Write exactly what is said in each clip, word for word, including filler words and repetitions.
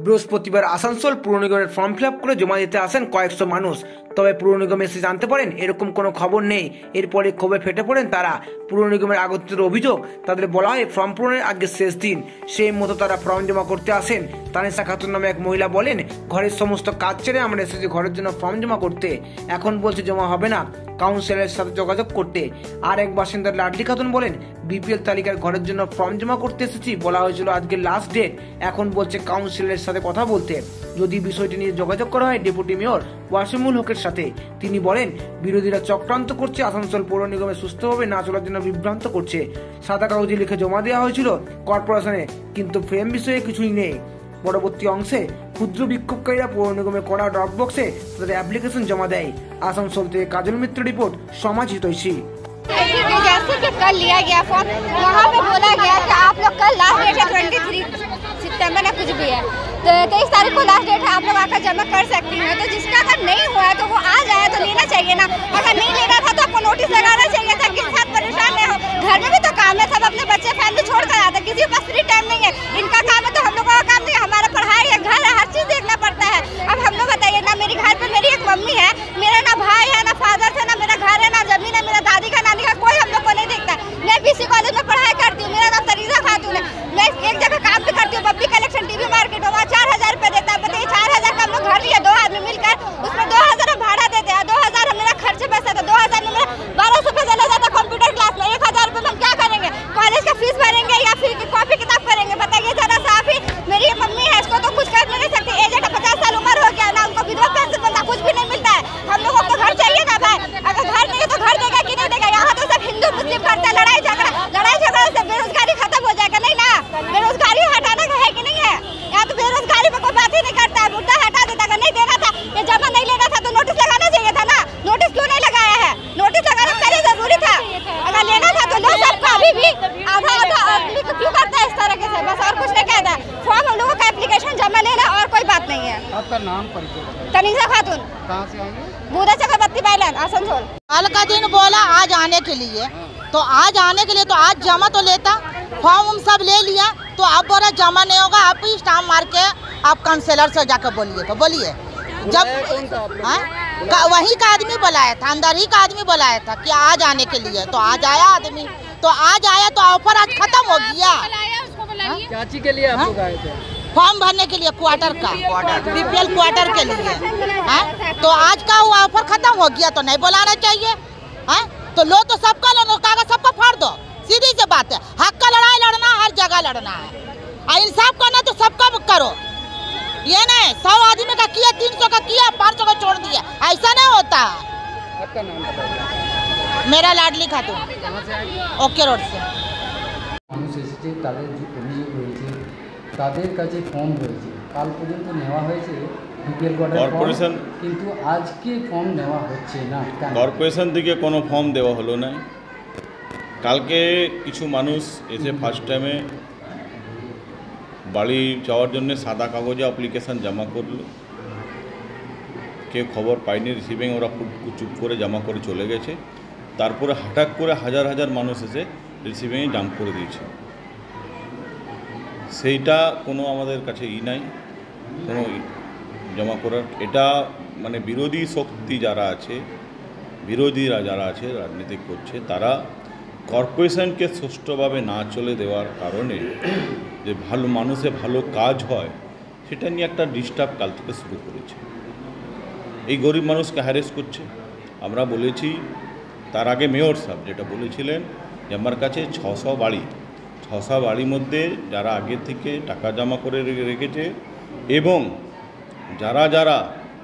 বৃহস্পতিবার আসানসোল পুর নিগমের ফর্ম ফিল আপ করে জমা দিতে আসেন কয়েকশো মানুষ। তবে পুর নিগম এসে জানতে পারেন এরকম কোনো খবর নেই। এরপরে ক্ষোভে ফেটে পড়েন তারা। পুর নিগমের আগতের অভিযোগ, তাদের বলা হয় ফর্ম পূরণের আগে শেষ দিন, সেই মতো তারা ফর্ম জমা করতে আসেন। তানিশা খাতুন নামে এক মহিলা বলেন, ঘরের সমস্ত কাজ ছেড়ে আমরা এসেছি ঘরের জন্য ফর্ম জমা করতে। এখন বলছে জমা হবে না, কাউন্সিলরের সাথে যোগাযোগ করতে। আর এক বাসিন্দা লাডলি খাতুন বলেন, বিপিএল তালিকার ঘরের জন্য ফর্ম জমা করতে এসেছি, বলা হয়েছিল আজকে লাস্ট ডেট, এখন বলছে কাউন্সিলরের সাথে কথা বলতে। যদি বিষয়টি নিয়ে যোগাযোগ করা হয় ডেপুটি মেয়র ওয়াসিমুল হকের সাথে, তিনি বলেন বিরোধীরা চক্রান্ত করছে, আসানসোল পৌর নিগমে সুস্থভাবে না চলার জন্য বিভ্রান্ত করছে। সাদা কাগজে লিখে জমা দেওয়া হয়েছিল কর্পোরেশনে, কিন্তু ফ্রেম বিষয়ে কিছুই নেই। পরবর্তী অংশে ক্ষুদ্র বিক্ষোভকারীরা পৌর নিগমের কড়া ড্রপ বক্সে তাদের অ্যাপ্লিকেশন জমা দেয়। আসানসোল থেকে কাজল মিত্র রিपोर्ट, সমাজ হিতৈষী। जैसे कि कल लिया गया फॉर्म, वहाँ पे बोला गया कि आप लोग कल लास्ट डेट है ट्वेंटी थ्री सितंबर ना कुछ भी है, तो तेईस तारीख को लास्ट डेट है, आप लोग आकर जमा कर सकती हैं। तो जिसका अगर नहीं हुआ है तो वो आ जाए तो लेना चाहिए ना। अगर नहीं लेना था तो आपको नोटिस लगाना चाहिए था कि साथ परेशान नहीं हो। घर में भी तो काम है, सब अपने बच्चे फैमिली छोड़ कर आते हैं, किसी के पास फ्री टाइम नहीं है। इनका काम है तो हम लोगों का काम नहीं है, हमारा पढ़ाई है, घर है, हर चीज़ देखना पड़ता है। अब हम लोग बताइए ना, मेरी घर पर मेरी एक मम्मी है, मेरा ना भाई है, ना फादर है, ना मेरा घर है, ना जमीन है, मेरा दादी का नानी का कोई हम लोग को नहीं देखता। मैं बीसी कॉलेज में पढ़ाई करती हूँ, मेरा नाम तनीजा खातून है। मैं एक जगह काम भी करती हूँ, बब्बी कलेक्शन टीवी मार्केट, वहाँ चार हजार रुपये देता है। बताइए चार हजार का हम लोग घर लिया दो आदमी मिलकर, उसमें दो हजार हम भाड़ा देते हैं, दो हजार मेरा खर्च बचता था, दो हजार में मेरा बारह सौ रुपये चला जाता कंप्यूटर क्लास में। एक हजार रुपये हम क्या करेंगे, कॉलेज का फीस भरेंगे या फिर कॉपी किताब करेंगे? बताइए जरा साफ ही। मेरी मम्मी है, इसको तो कुछ कर नहीं सकती, एज है, पचास साल उम्र हो गया ना, उनको विधवा पेंशन मिलता, कुछ भी नहीं मिलता है। हम लोगों को घर चाहिए ना भाई, अगर घर नहीं है तो घर देगा कि नहीं देगा? यहाँ तो सब हिंदू मुस्लिम करते हैं, लड़ाई झगड़ा लड़ाई झगड़ा से बेरोजगारी खत्म हो जाएगा नहीं ना? बेरोजगारी हटाना है कि नहीं है? यहाँ तो बेरोजगारी में कोई बात ही नहीं करता है, मुद्दा हटा देता। अगर नहीं देना था, ये जमा नहीं लेना था तो नोटिस लगाना चाहिए था ना। नोटिस क्यों नहीं लगाया है? नोटिस लगाना पहले जरूरी था। अगर लेना था तो लो सबका, अभी भी आधा आधा आदमी को क्यों करता है इस तरह से? बस और कुछ नहीं कहता है। फॉर्म हम लोगों का एप्लीकेशन जमा लेना और कोई बात नहीं है। आपका नाम परिचय? तनीजा खातून। कहाँ से आएंगे? बूढ़ा चक्रवर्ती बैलन, आसनसोल। कल का दिन बोला आज आने के लिए, तो आज आने के लिए तो आज जमा तो लेता, फॉर्म हम सब ले लिया, तो अब बोला जमा नहीं होगा, आप ही स्टाम्प मार के आप काउंसलर से जाकर बोलिए। तो बोलिए जब हाँ वही का आदमी बुलाया था, अंदर ही का आदमी बुलाया था कि आज आने के लिए, तो आज आया आदमी, तो आज आया तो ऑफर आज खत्म हो गया। चाची के लिए आप लोग आए थे? फॉर्म भरने के लिए क्वार्टर का, बीपीएल क्वार्टर के लिए। हाँ तो आज का वो ऑफर खत्म हो गया, तो नहीं बुलाना चाहिए। हाँ तो लो तो सबका लो, कागज सबका फाड़ दो, सीधी सी बात है। हक का लड़ाई लड़ना हर जगह लड़ना है, और इंसाफ करना तो सबका करो। ये नहीं सौ आदमी का किया, तीन सौ का किया, पाँच सौ का छोड़ दिया, ऐसा नहीं होता। आपका नाम बताइए? मेरा लाडली खातून, ओके रोड से। মানুষ এসেছে, তাদের যে অভিযোগ রয়েছে, তাদের কাছে ফর্ম রয়েছে, কাল পর্যন্ত নেওয়া হয়েছে বিপিএল কর্পোরেশন, কিন্তু আজকে ফর্ম নেওয়া হচ্ছে না। কর্পোরেশন থেকে কোনো ফর্ম দেওয়া হলো না। কালকে কিছু মানুষ এসে ফার্স্ট টাইমে বাড়ি যাওয়ার জন্য সাদা কাগজে অ্যাপ্লিকেশান জমা করলো, কেউ খবর পায়নি, রিসিভিং ওরা চুপ করে জমা করে চলে গেছে। তারপরে হঠাৎ করে হাজার হাজার মানুষ এসে রিসিভিংয়ে জাম্প করে দিয়েছে। সেইটা কোনো আমাদের কাছে ই নাই, কোনো জমা করার। এটা মানে বিরোধী শক্তি যারা আছে, বিরোধীরা যারা আছে রাজনীতি করছে, তারা কর্পোরেশনকে সুষ্ঠুভাবে না চলে দেওয়ার কারণে যে ভালো মানুষে ভালো কাজ হয় সেটা নিয়ে একটা ডিস্টার্ব কাল থেকে শুরু করেছে। এই গরিব মানুষকে হ্যারেস করছে। আমরা বলেছি, তার আগে মেয়র সাহেব যেটা বলেছিলেন যে আমার কাছে ছশো বাড়ি ছশো বাড়ির মধ্যে যারা আগে থেকে টাকা জমা করে রেখেছে এবং যারা যারা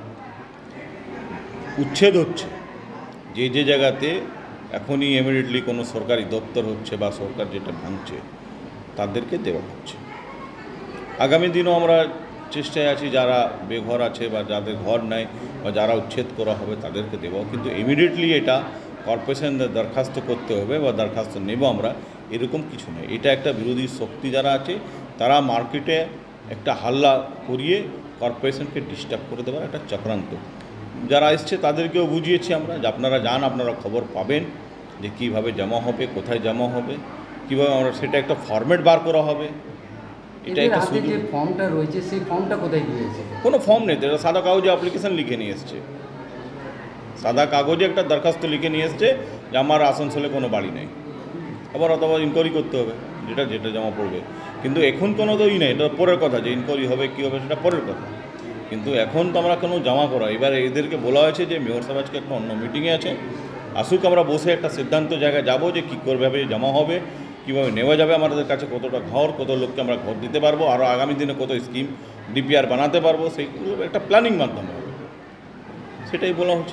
উচ্ছেদ হচ্ছে, যে যে জায়গাতে এখনই ইমিডিয়েটলি কোনো সরকারি দপ্তর হচ্ছে বা সরকার যেটা ভাঙছে তাদেরকে দেওয়া হচ্ছে। আগামী দিনও আমরা চেষ্টায় আছি যারা বেঘর আছে বা যাদের ঘর নাই বা যারা উচ্ছেদ করা হবে তাদেরকে দেবো, কিন্তু ইমিডিয়েটলি এটা কর্পোরেশন দরখাস্ত করতে হবে বা দরখাস্ত নেব আমরা, এরকম কিছু নেই। এটা একটা বিরোধী শক্তি যারা আছে তারা মার্কেটে একটা হাল্লা করিয়ে কর্পোরেশনকে ডিস্টার্ব করে দেওয়ার একটা চক্রান্ত। যারা এসছে তাদেরকেও বুঝিয়েছি আমরা যে আপনারা যান, আপনারা খবর পাবেন যে কীভাবে জমা হবে, কোথায় জমা হবে, কীভাবে আমরা সেটা একটা ফরম্যাট বার করা হবে। এটা এদের একটা হাতে সুযোগ। যে ফর্মটা রয়েছে সেই ফর্মটা কোথায় দিয়েছে? কোনো ফর্ম নেই তো, এটা সাদা কাগজে অ্যাপ্লিকেশন লিখে নিয়ে এসছে, সাদা কাগজে একটা দরখাস্ত লিখে নিয়ে এসছে যে আমার আসানসোলে কোনো বাড়ি নেই। আবার অথবা ইনকোয়ারি করতে হবে, যেটা যেটা জমা পড়বে। কিন্তু এখন কোনো তো ই নেই, এটা পরের কথা, যে ইনকোয়ারি হবে কী হবে সেটা পরের কথা। কিন্তু এখন তো আমরা কোনো জমা করা, এবার এদেরকে বলা হয়েছে যে মেয়র সাহেব আজকে একটা অন্য মিটিংয়ে আছে, আসুক, আমরা বসে একটা সিদ্ধান্ত জায়গায় যাবো যে কী করবে জমা হবে, কীভাবে নেওয়া যাবে, আমাদের কাছে কতটা ঘর, কত লোককে আমরা ঘর দিতে পারবো, আরও আগামী দিনে কত স্কিম ডিপিআর বানাতে পারবো, সেইগুলো একটা প্ল্যানিং মাধ্যমে হবে, সেটাই বলা হচ্ছে।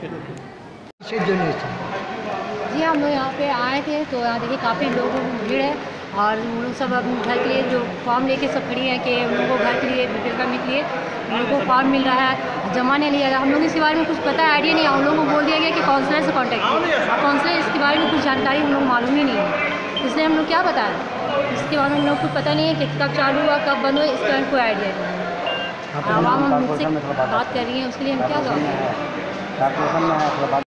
जी हम लोग यहाँ पे आए थे तो यहाँ देखिए काफ़ी लोगों की भीड़ है और उन लोग सब अपने घर के लिए जो फॉर्म लेके सब खड़ी हैं कि उन लोगों को घर के लिए बीपीएल करने के लिए उन लोगों को फॉर्म मिल रहा है, जमा नहीं लिया गया। हम लोग इसके बारे में कुछ पता आइडिया नहीं है, हम लोगों को बोल दिया गया कि काउंसलर से कॉन्टैक्ट करें, और काउंसलर इसके बारे में कुछ जानकारी हम लोग मालूम ही नहीं है, इसलिए हम लोग क्या बताएं, इसके बारे में हम लोग को पता नहीं है कि कब चालू हुआ कब बंद हुआ, इसका कोई आइडिया नहीं है। आवाम हम मुझसे बात कर रही हैं, उसके लिए हम क्या जवाब दें।